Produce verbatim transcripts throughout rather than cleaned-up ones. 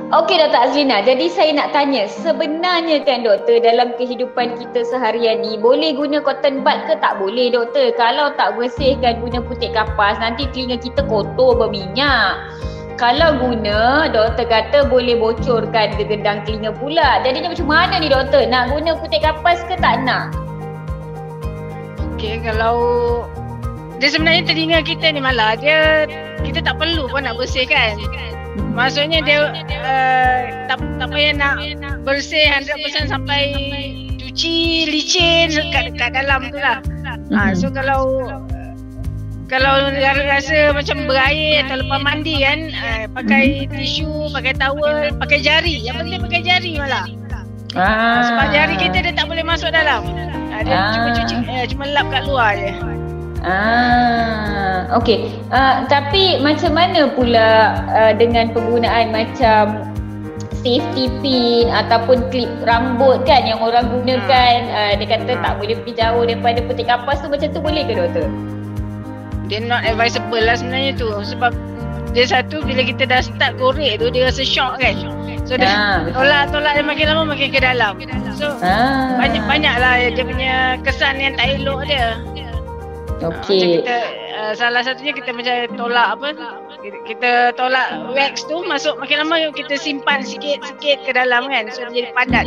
Okey Doktor Azlina, jadi saya nak tanya, sebenarnya kan doktor, dalam kehidupan kita seharian ni boleh guna cotton bud ke tak boleh doktor? Kalau tak bersihkan guna putih kapas, nanti telinga kita kotor berminyak. Kalau guna, doktor kata boleh bocorkan ke gendang telinga pula. Jadinya macam mana ni doktor? Nak guna putih kapas ke tak nak? Okey, kalau dia sebenarnya telinga kita ni malah dia kita tak perlu pun nak bersihkan. Maksudnya dia uh, tak tak payah nak bersih seratus peratus sampai cuci licin kat, kat dalam tu lah. Mm-hmm. Ha, so kalau kalau rasa macam berair atau lepas mandi kan, uh, pakai mm-hmm. tisu, pakai towel, pakai jari. Yang penting pakai jari malah. Ah. Sebab jari kita dia tak boleh masuk dalam. Uh, dia ah. cuma cuci, uh, cuma lap kat luar je. Ah, okey. Uh, tapi macam mana pula uh, dengan penggunaan macam safety pin ataupun klip rambut kan yang orang gunakan, uh, dia kata tak boleh pergi jauh daripada putih kapas tu, macam tu boleh ke doktor? Dia not advisable lah sebenarnya tu. Sebab dia satu, bila kita dah start korek tu dia rasa shock kan. So dia tolak-tolak dia makin lama makin ke dalam. So ah. banyak-banyak lah dia punya kesan yang tak elok dia. Okey. Kita uh, salah satunya kita macam tolak apa? Kita, kita tolak wax tu masuk, makin lama kita simpan sikit-sikit ke dalam kan. So dia jadi padat.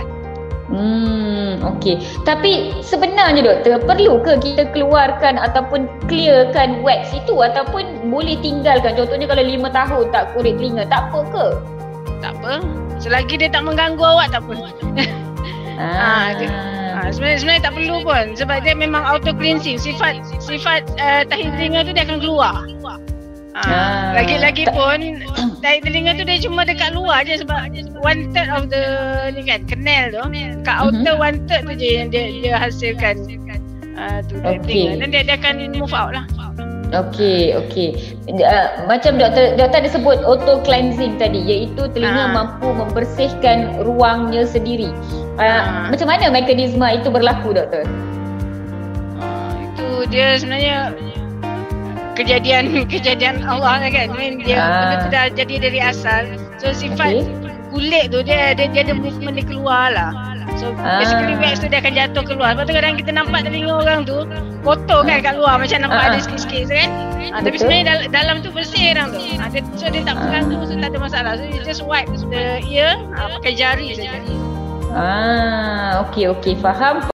Hmm, okey. Tapi sebenarnya doktor, perlu ke kita keluarkan ataupun clearkan wax itu ataupun boleh tinggalkan? Contohnya kalau lima tahun tak korek telinga, tak apa ke? Tak apa. Selagi dia tak mengganggu awak tak apa. Ah. ha, dia, Ha, sebenarnya, sebenarnya tak perlu pun sebab dia memang auto cleansing. Sifat sifat uh, tahi telinga tu dia akan keluar. Ha, ah, lagi-lagi pun tahi telinga tu dia cuma dekat luar je sebab one third of the ni kan canal tu, kat outer mm-hmm. one third tu je yang dia, dia hasilkan uh, tu okay. telinga. Dan dia, dia akan move out lah. Okey, okey. Uh, macam doktor doktor ada sebut auto cleansing tadi, iaitu telinga ha. mampu membersihkan ruangnya sendiri. Uh, ha. Macam mana mekanisme itu berlaku doktor? Uh, itu dia sebenarnya kejadian kejadian Allah kan. Dia ha. benda tu dah jadi dari asal. So sifat okay. kulit tu dia dia, dia ada movement dia keluar lah. So ah. basically wax tu dia akan jatuh keluar. Lepas tu kadang kita nampak telinga orang tu kotor kan kat luar, macam nampak ah. ada sikit-sikit tu kan. Ah, tapi sebenarnya dal dalam tu bersih orang tu. Ah, dia, so dia tak mengganggu, so tak ada masalah. So you just wipe the ear ah, pakai jari saja. Ah, okey okey, faham.